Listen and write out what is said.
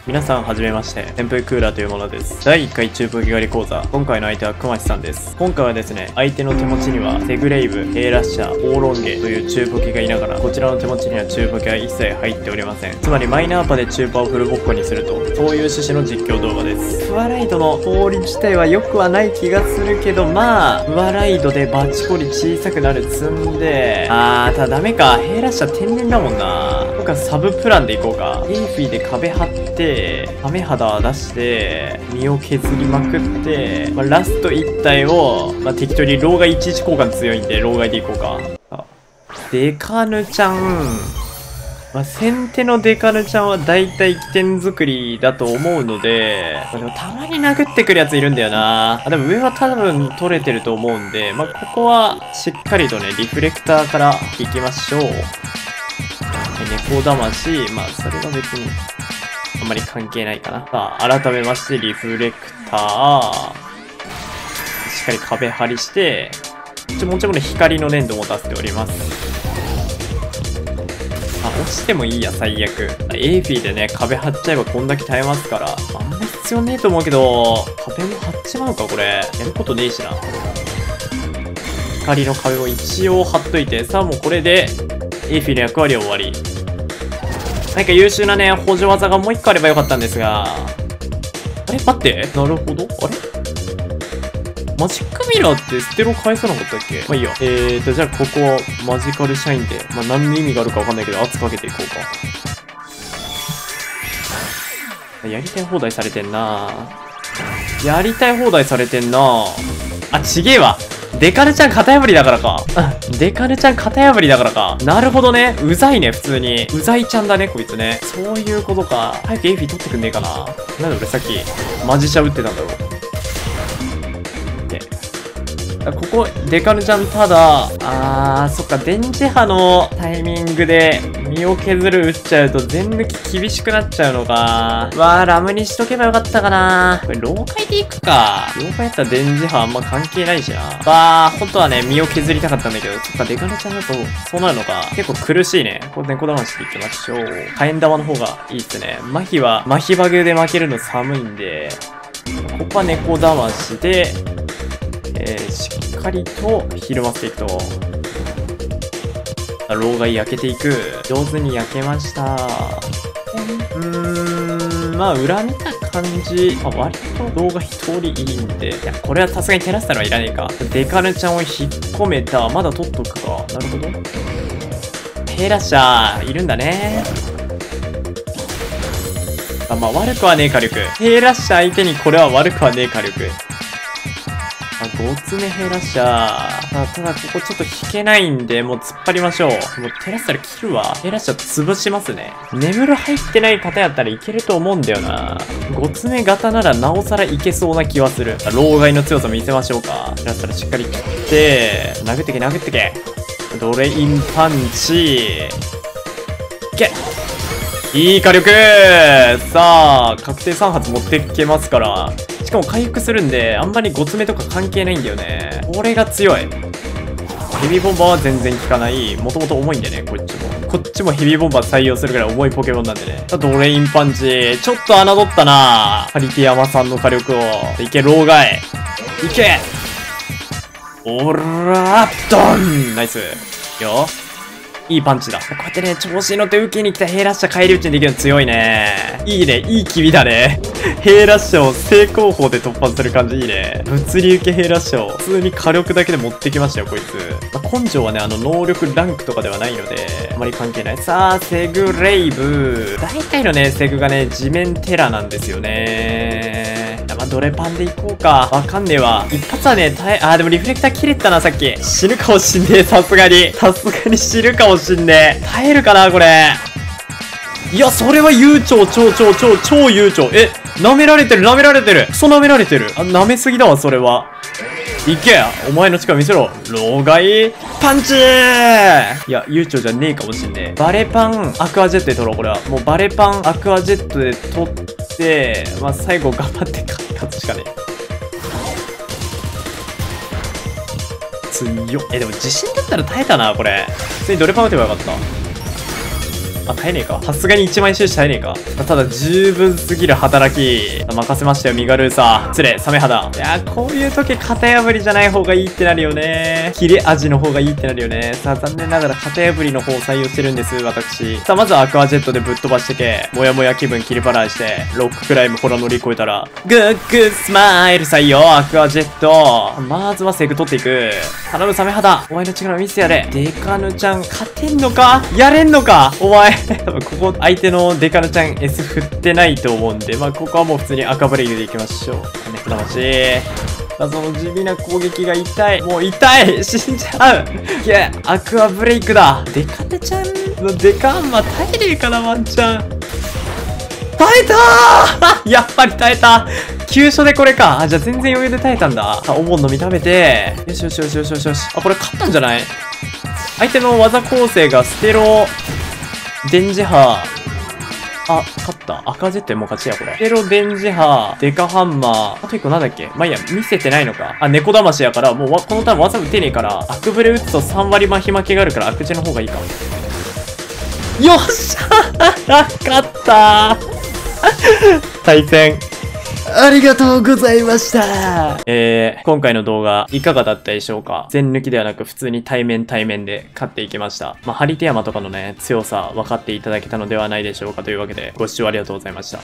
皆さんはじめまして、扇風クーラーというものです。第1回中武器狩り講座。今回の相手は熊地さんです。今回はですね、相手の手持ちにはセグレイブ、ヘイラッシャー、オーロンゲという中武器がいながら、こちらの手持ちには中武器は一切入っておりません。つまりマイナーパで中パをフルボッコにすると、そういう趣旨の実況動画です。フアライドの氷自体は良くはない気がするけど、まあ、フアライドでバチコリ小さくなる積んで、ただダメか。ヘイラッシャー天然だもんな。今回サブプランでいこうか。エイフィーで壁張って、雨肌出して身を削りまくって、ラスト1体を、適当に老害11交換強いんで老害でいこうか。デカヌちゃん、先手のデカヌちゃんはだいたい起点作りだと思うので、でもたまに殴ってくるやついるんだよな。でも上は多分取れてると思うんで、ここはしっかりとねリフレクターからいきましょう。猫魂、それは別にあんまり関係ないかな。さあ、改めまして、リフレクター。しっかり壁張りして、もちろん光の粘土も出しております。落ちてもいいや、最悪。エイフィーでね、壁張っちゃえばこんだけ耐えますから。あんま必要ねえと思うけど、壁も張っちまうか、これ。やることねえしな。光の壁も一応張っといて、さあもうこれで、エイフィーの役割は終わり。なんか優秀なね、補助技がもう一個あればよかったんですが。あれ待って。なるほど。あれマジックミラーってステロ返さなかったっけ？いいや。じゃあここはマジカルシャインで、何の意味があるかわかんないけど、圧かけていこうか。やりたい放題されてんな。やりたい放題されてんな。ちげえわ。デカルちゃん型破りだからか。デカルちゃん型破りだからか。なるほどね。うざいね、普通に。うざいちゃんだね、こいつね。そういうことか。早くエイフィー取ってくんねえかな。なんで俺さっき、マジシャ打ってたんだろう。ここ、デカルちゃんただ、そっか、電磁波のタイミングで身を削る打っちゃうと全抜き厳しくなっちゃうのか。ラムにしとけばよかったかな。これ、老界でいくか。老界やったら電磁波あんま関係ないしな。本当はね、身を削りたかったんだけど、そっか、デカルちゃんだとそうなるのか。結構苦しいね。これ、猫魂でいきましょう。火炎玉の方がいいっすね。麻痺バグで負けるの寒いんで、ここは猫魂で、しっかりとひるませていくと。老害焼けていく。上手に焼けました。裏見た感じ、割と動画一通りいいんで。いや、これはさすがにテラスタルはいらねえか。デカルちゃんを引っ込めた。まだ取っとくか。なるほど。ヘイラッシャー、いるんだね。悪くはねえ火力。ヘイラッシャー相手にこれは悪くはねえ火力。5つ目ヘイラッシャー。ただここちょっと引けないんで、もう突っ張りましょう。もうテラスタル切るわ。ヘイラッシャー潰しますね。眠る入ってない方やったらいけると思うんだよな。5つ目型ならなおさらいけそうな気はする。老害の強さ見せましょうか。テラスタルしっかり切って、殴ってけ殴ってけ。ドレインパンチ。いけ！いい火力！さあ、確定3発持ってけますから。しかも回復するんで、あんまり5つ目とか関係ないんだよね。これが強い。ヘビーボンバーは全然効かない。もともと重いんでね、こっちも。こっちもヘビーボンバー採用するぐらい重いポケモンなんでね。ドレインパンチ。ちょっと侮ったな。ハリティヤマさんの火力を。いけ、老害。いけ！オラードン！ナイス。よ。いいパンチだ。こうやってね、調子に乗って受けに来たヘイラッシャー返り討ちにできるの強いね。いいね、いい気味だね。ヘイラッシャーを正攻法で突破する感じいいね。物理受けヘイラッシャーを普通に火力だけで持ってきましたよ、こいつ。根性はね、能力ランクとかではないので、あまり関係ない。さあ、セグレイブ。大体のね、セグがね、地面テラなんですよね。ドレパンでいこうか。わかんねえわ。一発はね、でもリフレクター切れてたな、さっき。死ぬかもしんねえ、さすがに。さすがに死ぬかもしんねえ。耐えるかな、これ。いや、それは悠長、超悠長。舐められてる、舐められてる。クソ舐められてる。舐めすぎだわ、それは。いけ！お前の力見せろ。老害パンチー！いや、悠長じゃねえかもしんねえ。バレパンアクアジェットで取ろう、これは。もうバレパンアクアジェットで取って、最後頑張って勝つしかねえ。強っ。でも自信だったら耐えたな、これ。普通にドレパン打てばよかった。 あ、耐えねえか。さすがに1枚収支耐えねえか。ただ、十分すぎる働き。任せましたよ、ミガルーサ。失礼、サメ肌。いや、こういう時、型破りじゃない方がいいってなるよね。切れ味の方がいいってなるよね。さあ、残念ながら型破りの方を採用してるんです、私。さあ、まずはアクアジェットでぶっ飛ばしてけ。もやもや気分切り払いして、ロッククライムほら乗り越えたら、グッグスマイル採用、アクアジェット。まずはセグ取っていく。頼む、サメ肌。お前の力見せてやれ。デカヌちゃん、勝てんのかやれんのかお前。多分ここ、相手のデカヌちゃん S 振ってないと思うんで、まあ、ここはもう普通に赤ブレイクでいきましょう。猫魂。その地味な攻撃が痛い。もう痛い死んじゃういや、アクアブレイクだ。デカネちゃんのデカアンマ耐えねえかな、ワンチャン。耐えたーやっぱり耐えた急所でこれか。あ、じゃあ全然余裕で耐えたんだ。さあ、お盆の実食べて。よしよしよしよしよしよし。あ、これ勝ったんじゃない？相手の技構成がステロ、電磁波。あ、勝った。赤ジェットもう勝ちや、これ。ステロ電磁波、デカハンマー。あと一個なんだっけ？まあ、いいや、見せてないのか。あ、猫騙しやから、もうこのターン技打てねえから、アクブレ打つと3割麻痺負けがあるから、アクチェの方がいいかも。よっしゃ勝ったー対戦。ありがとうございました。今回の動画いかがだったでしょうか？全抜きではなく普通に対面で勝っていきました。まあ、ハリテヤマとかのね、強さ分かっていただけたのではないでしょうかというわけで、ご視聴ありがとうございました。